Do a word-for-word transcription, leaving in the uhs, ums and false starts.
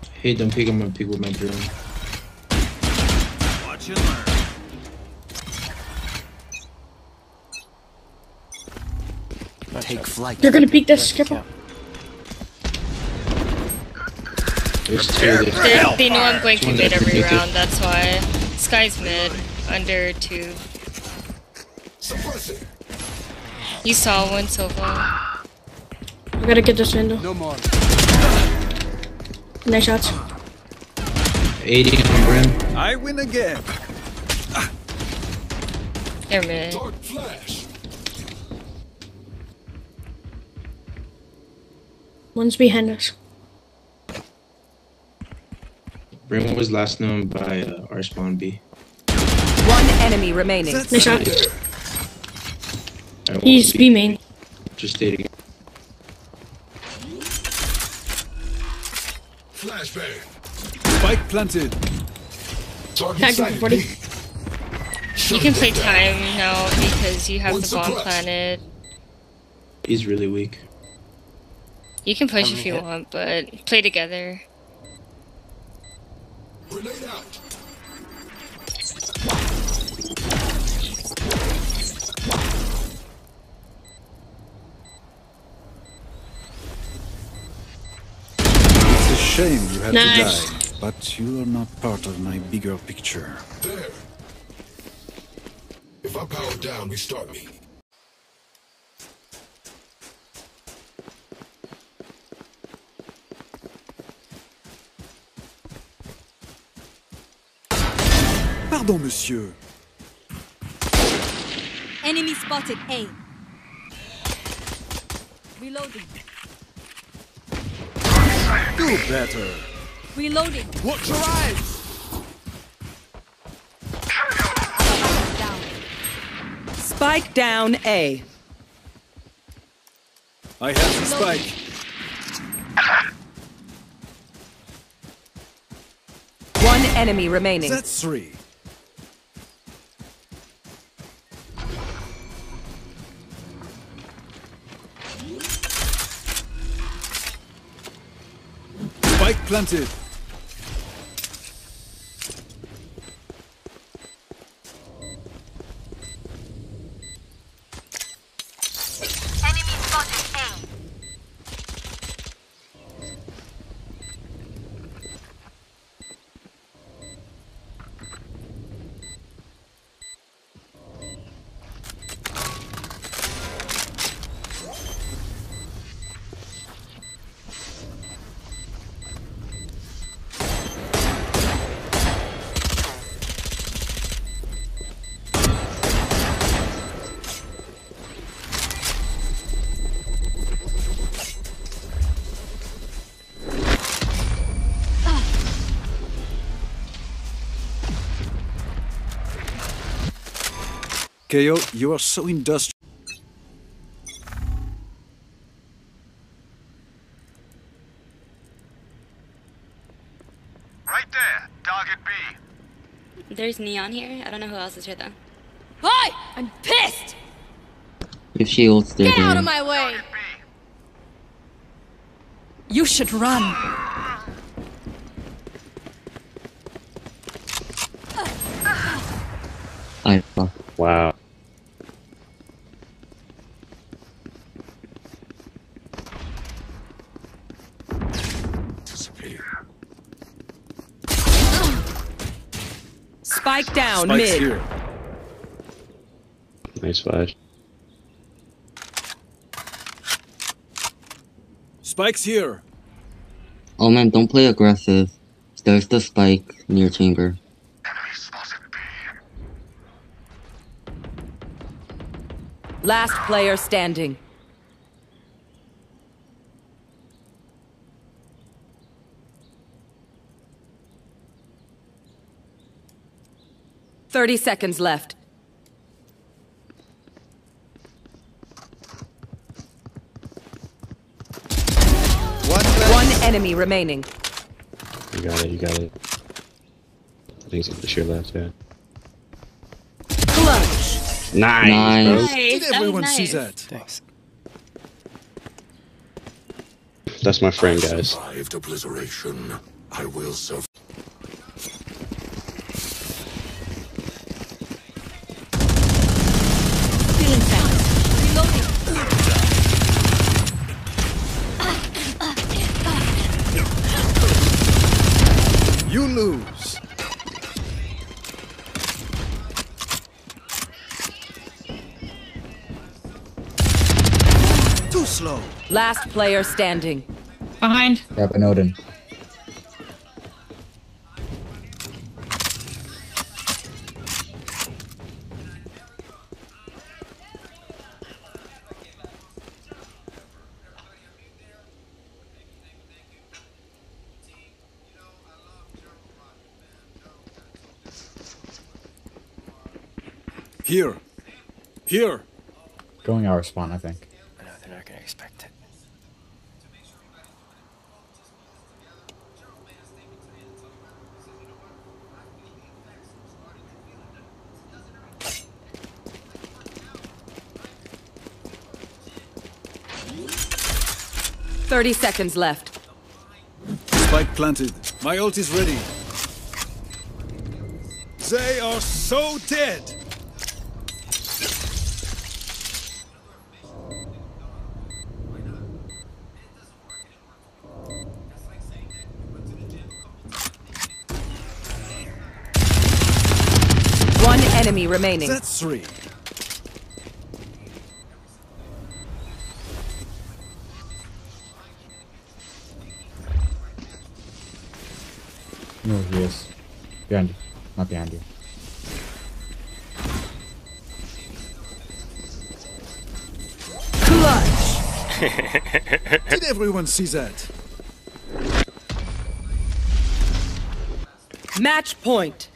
Hey, don't pick him up, pick with my drone. Watch and learn. Take flight. They're gonna peek this, careful. There's two. They, they know I'm going to mid every round, that's why. Sky's mid, under two. You saw one so far. I gotta get this window. No more. Nice shots. eighty on Brim. I win again. They're mid. One's behind us. Brim was last known by uh, our spawn B. One enemy remaining. Nice shot. I won't He's B main. Just stating. Flashbang. Spike planted. Tag him for forty. You can play time now because you have the bomb planted. He's really weak. You can push if you want, but play together. Grenade out. It's a shame you had Nice. to die, but you are not part of my bigger picture. There. If I power down, restart me. Pardon, monsieur. Enemy spotted A. Reloading. Do better. Reloading. Watch your eyes. Down. Spike down A. I have the spike. One enemy remaining. That's three. Spike planted. Enemy spotted A. K O, you are so industrial. Right there, target B. There's Neon here. I don't know who else is here though. Hi! I'm pissed! If she ults, they're Get out of dead. my way! Target B. You should run. I fuck. Wow. Disappear. Spike down Spike's mid. here. Nice flash. Spike's here. Oh man, don't play aggressive. There's the spike near chamber. Enemy spotted B. Last player standing. Thirty seconds left. One enemy remaining. You got it, you got it. I think it's the sheer left, yeah. Clutch. Nice! Nice. Bro. Nice, Did that everyone was see nice. that? Thanks. That's my friend, guys. Survived obliteration. I will serve. Feeling fast. Reloading. You lose. Too slow. Last player standing. Behind. Grab an Odin. Here. Here. Going our spawn, I think. I know they're not gonna expect it. Thirty seconds left. Spike planted. My ult is ready. They are so dead. One enemy remaining. That's three. No, he is. Behind you. Not behind you. Clutch! Did everyone see that? Match point.